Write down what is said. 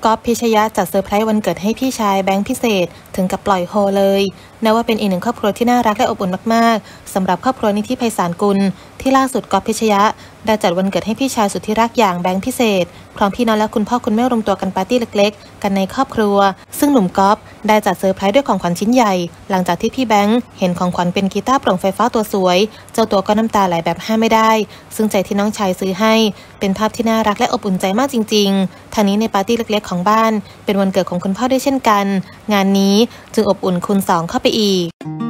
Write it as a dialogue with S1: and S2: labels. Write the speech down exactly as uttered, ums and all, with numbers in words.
S1: ก๊อฟพิชยะจัดเซอร์ไพรส์วันเกิดให้พี่ชายแบงค์พิเศษถึงกับปล่อยโฮเลยนับว่าเป็นอีกหนึ่งครอบครัวที่น่ารักและอบอุ่นมากๆสำหรับครอบครัวนิธิไพศาลกุลที่ล่าสุดก๊อฟพิชยะได้จัดวันเกิดให้พี่ชายสุดที่รักอย่างแบงค์พิเศษพร้อมพี่น้องและคุณพ่อคุณแม่รวมตัวกันปาร์ตี้เล็กๆกันในครอบครัวซึ่งหนุ่มก๊อฟได้จัดเซอร์ไพรส์ด้วยของขวัญชิ้นใหญ่หลังจากที่พี่แบงค์เห็นของขวัญเป็นกีตาร์โปร่งไฟฟ้าตัวสวยเจ้าตัวก็น้ำตาไหลแบบห้ามไม่ได้ซึ่งใจที่น้องชายซื้อให้เป็นภาพที่น่ารักและอบอุ่นใจมากจริงๆทางนี้ในปาร์ตี้เล็กๆของบ้านเป็นวันเกิดของคุณพ่อด้วยเช่นกันงานนี้จึงอบอุ่นคูณสองเข้าไปอีก